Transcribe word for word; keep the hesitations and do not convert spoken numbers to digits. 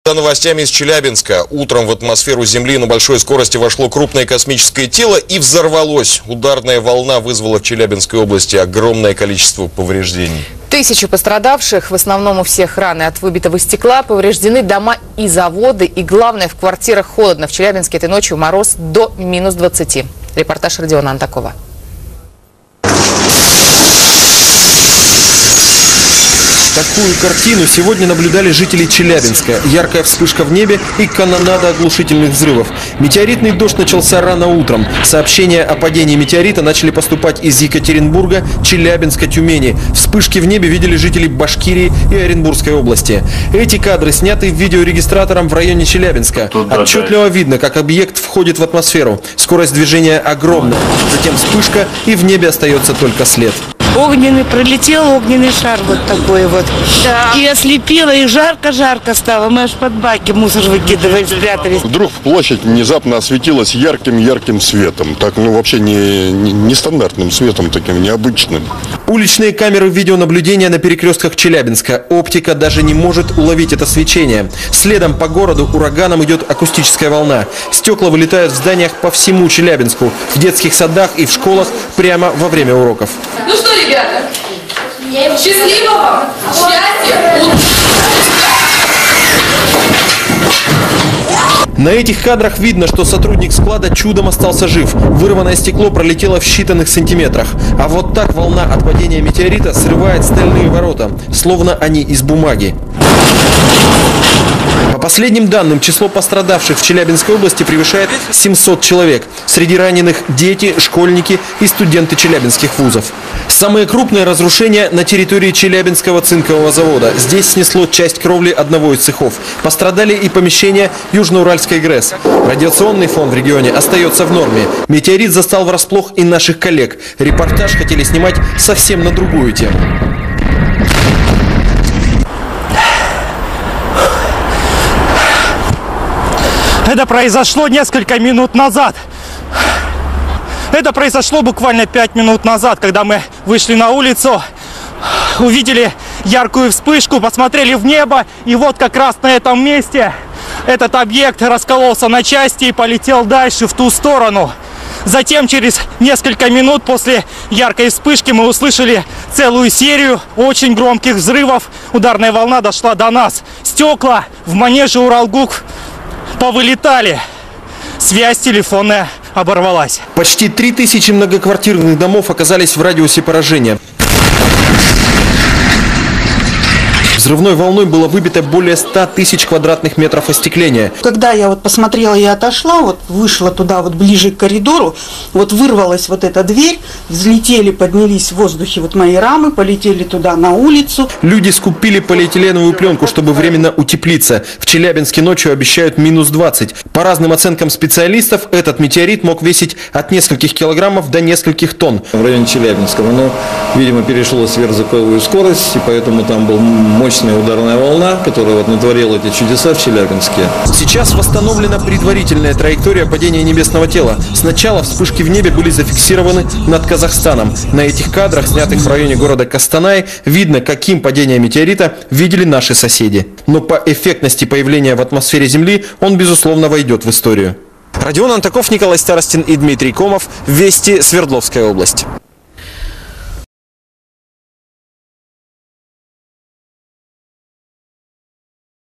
За новостями из Челябинска. Утром в атмосферу Земли на большой скорости вошло крупное космическое тело и взорвалось. Ударная волна вызвала в Челябинской области огромное количество повреждений. Тысячи пострадавших, в основном у всех раны от выбитого стекла, повреждены дома и заводы. И главное, в квартирах холодно. В Челябинске этой ночью мороз до минус двадцати. Репортаж Родиона Антакова. Такую картину сегодня наблюдали жители Челябинска. Яркая вспышка в небе и канонада оглушительных взрывов. Метеоритный дождь начался рано утром. Сообщения о падении метеорита начали поступать из Екатеринбурга, Челябинска, Тюмени. Вспышки в небе видели жители Башкирии и Оренбургской области. Эти кадры сняты видеорегистратором в районе Челябинска. Отчетливо видно, как объект входит в атмосферу. Скорость движения огромная. Затем вспышка, и в небе остается только след. Огненный, пролетел огненный шар вот такой вот. Да. И ослепило, и жарко-жарко стало. Мы аж под баки мусор выкидывали, спрятались. Вдруг площадь внезапно осветилась ярким-ярким светом. Так, ну вообще не, не, не стандартным светом, таким необычным. Уличные камеры видеонаблюдения на перекрестках Челябинска. Оптика даже не может уловить это свечение. Следом по городу ураганом идет акустическая волна. Стекла вылетают в зданиях по всему Челябинску. В детских садах и в школах прямо во время уроков. Ну что, ребята, счастливого, счастья, На этих кадрах видно, что сотрудник склада чудом остался жив. Вырванное стекло пролетело в считанных сантиметрах. А вот так волна от падения метеорита срывает стальные ворота, словно они из бумаги. По последним данным, число пострадавших в Челябинской области превышает семьсот человек. Среди раненых дети, школьники и студенты челябинских вузов. Самые крупные разрушения на территории Челябинского цинкового завода. Здесь снесло часть кровли одного из цехов. Пострадали и помещения Южноуральской ГРЭС. Радиационный фон в регионе остается в норме. Метеорит застал врасплох и наших коллег. Репортаж хотели снимать совсем на другую тему. Это произошло несколько минут назад. Это произошло буквально пять минут назад, когда мы вышли на улицу, увидели яркую вспышку, посмотрели в небо, и вот как раз на этом месте этот объект раскололся на части и полетел дальше, в ту сторону. Затем, через несколько минут после яркой вспышки, мы услышали целую серию очень громких взрывов. Ударная волна дошла до нас. Стекла в манеже Уралгук повылетали. Связь телефонная оборвалась. Почти три тысячи многоквартирных домов оказались в радиусе поражения. Взрывной волной было выбито более ста тысяч квадратных метров остекления. Когда я вот посмотрела и отошла, вот вышла туда вот ближе к коридору, вот вырвалась вот эта дверь, взлетели, поднялись в воздухе вот мои рамы, полетели туда на улицу. Люди скупили полиэтиленовую пленку, чтобы временно утеплиться. В Челябинске ночью обещают минус двадцать. По разным оценкам специалистов, этот метеорит мог весить от нескольких килограммов до нескольких тонн. В районе Челябинска оно, видимо, перешло сверхзвуковую скорость, и поэтому там был мощный ударная волна, которая вот натворила эти чудеса в Челябинске. Сейчас восстановлена предварительная траектория падения небесного тела. Сначала вспышки в небе были зафиксированы над Казахстаном. На этих кадрах, снятых в районе города Костанай, видно, каким падение метеорита видели наши соседи. Но по эффектности появления в атмосфере Земли он, безусловно, войдет в историю. Родион Антаков, Николай Старостин и Дмитрий Комов. Вести, Свердловская область.